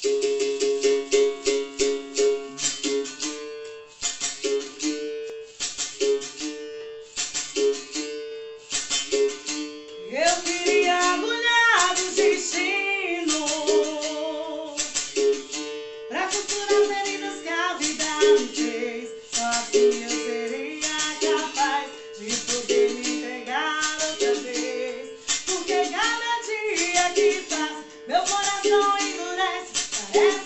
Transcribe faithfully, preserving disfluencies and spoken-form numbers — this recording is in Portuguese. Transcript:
Eu queria mulher do destino pra futuras meninas que a vida me fez. Só assim eu seria capaz de poder me entregar outra vez. Porque cada dia que passa meu coração endurece. Parece